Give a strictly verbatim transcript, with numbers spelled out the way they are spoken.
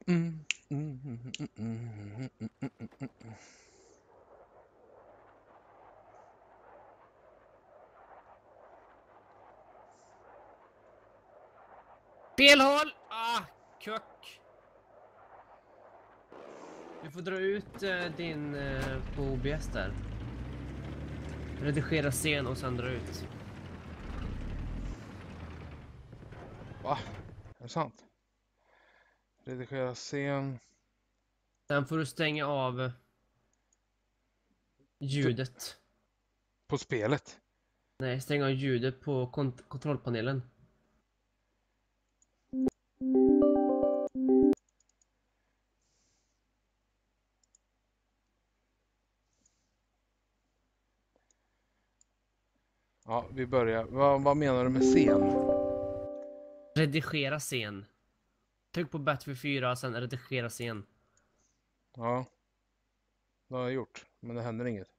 Mm, mm, mm, mm, mm, mm, mm, mm. Fel håll! Ah, kuck. Du får dra ut eh, din eh, på O B S där. Redigera scen och sen dra ut. Va? Är det sant? Redigera scen. Sen får du stänga av ljudet. På spelet. Nej, stänga av ljudet på kont kontrollpanelen. Ja, vi börjar. Vad, vad menar du med scen? Redigera scen. Tryck på Battlefield fyra, sen redigera scen. Ja. Det har jag gjort, men det händer inget.